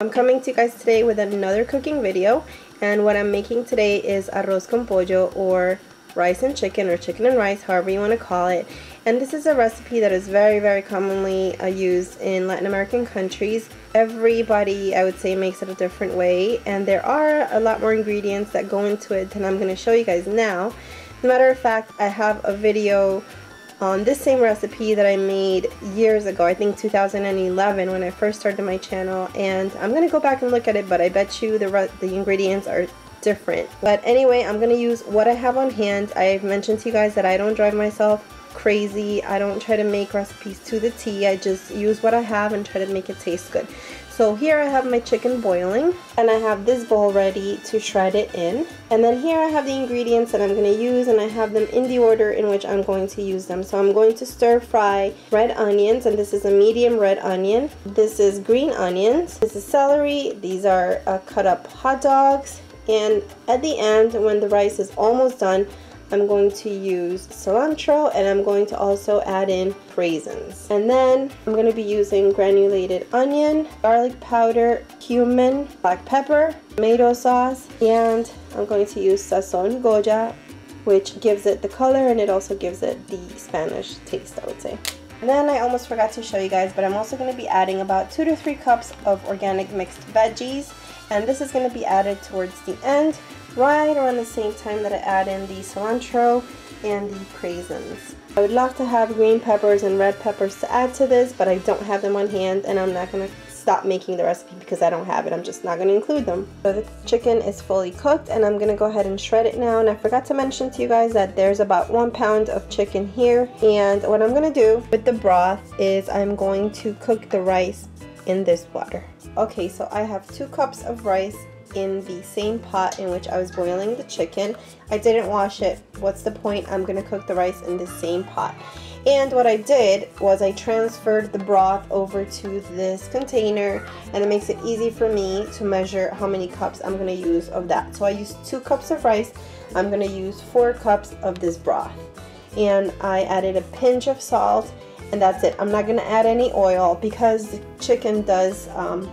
I'm coming to you guys today with another cooking video, and what I'm making today is arroz con pollo, or rice and chicken, or chicken and rice, however you want to call it. And this is a recipe that is very commonly used in Latin American countries. Everybody, I would say, makes it a different way, and there are a lot more ingredients that go into it than I'm going to show you guys now. As a matter of fact, I have a video on this same recipe that I made years ago, I think 2011, when I first started my channel, and I'm gonna go back and look at it, but I bet you the ingredients are different. But anyway, I'm gonna use what I have on hand. I've mentioned to you guys that I don't drive myself crazy. I don't try to make recipes to the T. I just use what I have and try to make it taste good. So here I have my chicken boiling, and I have this bowl ready to shred it in. And then here I have the ingredients that I'm going to use, and I have them in the order in which I'm going to use them. So I'm going to stir fry red onions, and this is a medium red onion. This is green onions. This is celery. These are cut up hot dogs. And at the end, when the rice is almost done, I'm going to use cilantro, and I'm going to also add in raisins. And then I'm going to be using granulated onion, garlic powder, cumin, black pepper, tomato sauce, and I'm going to use sazon goya, which gives it the color and it also gives it the Spanish taste, I would say. And then I almost forgot to show you guys, but I'm also going to be adding about 2 to 3 cups of organic mixed veggies, and this is going to be added towards the end, right around the same time that I add in the cilantro and the raisins. I would love to have green peppers and red peppers to add to this, but I don't have them on hand, and I'm not going to stop making the recipe because I don't have it. I'm just not going to include them. So the chicken is fully cooked, and I'm going to go ahead and shred it now. And I forgot to mention to you guys that there's about 1 pound of chicken here, and what I'm going to do with the broth is I'm going to cook the rice in this water. Okay, so I have 2 cups of rice in the same pot in which I was boiling the chicken. I didn't wash it. What's the point? I'm gonna cook the rice in the same pot. And what I did was I transferred the broth over to this container, and it makes it easy for me to measure how many cups I'm gonna use of that. So I used 2 cups of rice. I'm gonna use 4 cups of this broth, and I added a pinch of salt, and that's it. I'm not gonna add any oil because the chicken does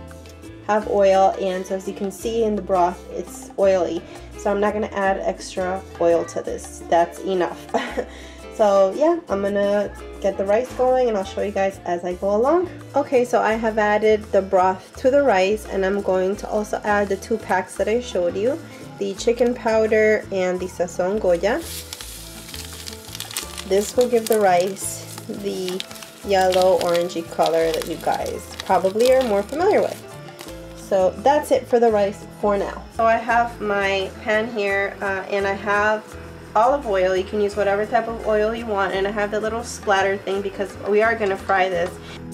have oil, and so as you can see in the broth, it's oily, so I'm not going to add extra oil to this. That's enough. So yeah, I'm gonna get the rice going, and I'll show you guys as I go along. Okay, so I have added the broth to the rice, and I'm going to also add the 2 packs that I showed you, the chicken powder and the sazon goya. This will give the rice the yellow orangey color that you guys probably are more familiar with. So that's it for the rice for now. So I have my pan here, and I have olive oil. You can use whatever type of oil you want, and I have the little splatter thing because we are going to fry this.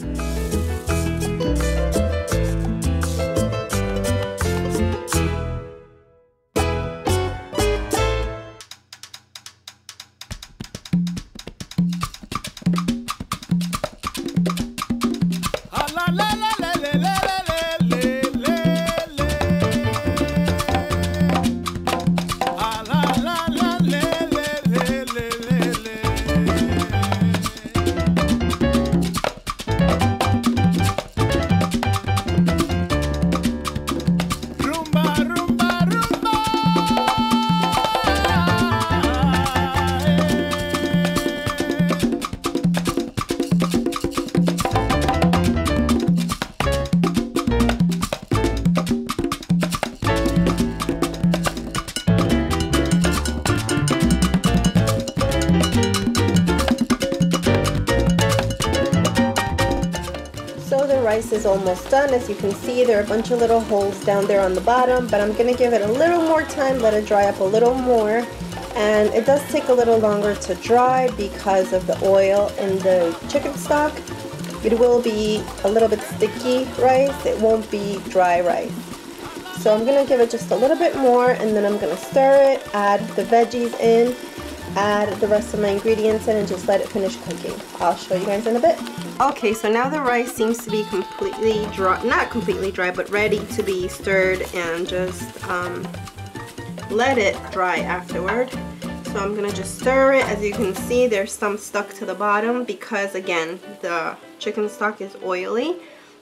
Rice is almost done. As you can see, there are a bunch of little holes down there on the bottom, but I'm going to give it a little more time, let it dry up a little more, and it does take a little longer to dry because of the oil in the chicken stock. It will be a little bit sticky rice, it won't be dry rice. So I'm going to give it just a little bit more, and then I'm going to stir it, add the veggies in, add the rest of my ingredients in, and just let it finish cooking. I'll show you guys in a bit. Okay, so now the rice seems to be completely dry, not completely dry, but ready to be stirred, and just let it dry afterward. So I'm gonna just stir it. As you can see, there's some stuck to the bottom because, again, the chicken stock is oily.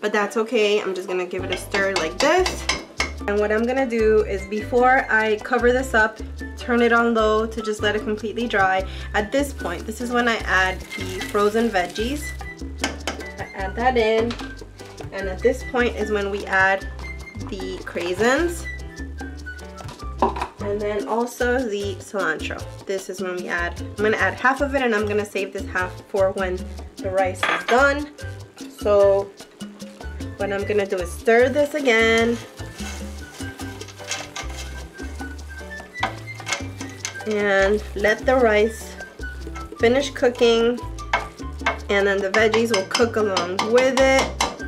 but that's okay. I'm just gonna give it a stir like this. And what I'm gonna do is, before I cover this up, turn it on low to just let it completely dry. At this point, this is when I add the frozen veggies. I add that in, and at this point is when we add the craisins, and then also the cilantro. This is when we add, I'm gonna add half of it, and I'm gonna save this half for when the rice is done. So what I'm gonna do is stir this again, and let the rice finish cooking, and then the veggies will cook along with it,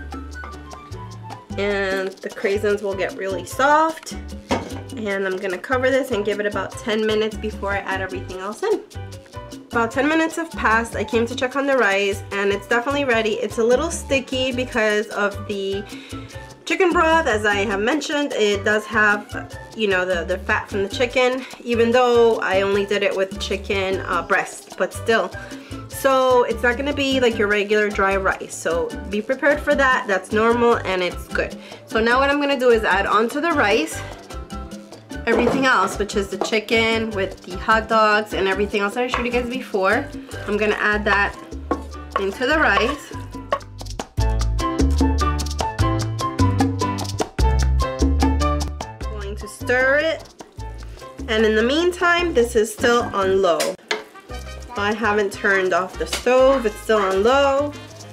and the craisins will get really soft. And I'm gonna cover this and give it about 10 minutes before I add everything else in. About 10 minutes have passed. I came to check on the rice, and it's definitely ready. It's a little sticky because of the chicken broth. As I have mentioned, it does have, you know, the fat from the chicken, even though I only did it with chicken breast, but still. So it's not gonna be like your regular dry rice. So be prepared for that. That's normal and it's good. So now what I'm gonna do is add onto the rice everything else, which is the chicken with the hot dogs and everything else that I showed you guys before. I'm gonna add that into the rice. I'm going to stir it, and in the meantime, this is still on low. I haven't turned off the stove, it's still on low.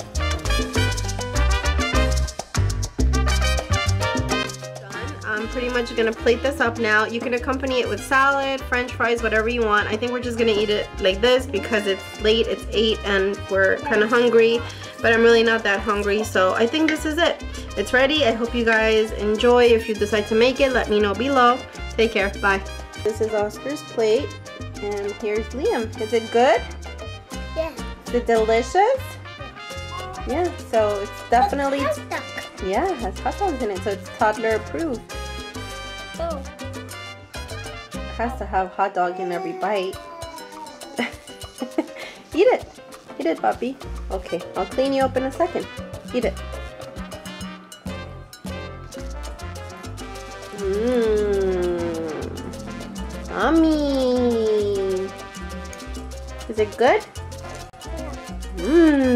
I'm pretty much gonna plate this up now. You can accompany it with salad, french fries, whatever you want. I think we're just gonna eat it like this because it's late, it's 8 and we're kind of hungry, but I'm really not that hungry, so I think this is it. It's ready. I hope you guys enjoy. If you decide to make it, let me know below. Take care, bye. This is Oscar's plate, and here's Liam. Is it good? Yeah. Is it delicious? Yeah, so it's definitely, yeah, it has hot dogs in it, so it's toddler approved. Oh. It has to have hot dog in every bite. Eat it. Eat it, puppy. Okay, I'll clean you up in a second. Eat it. Yummy. Is it good? Yeah.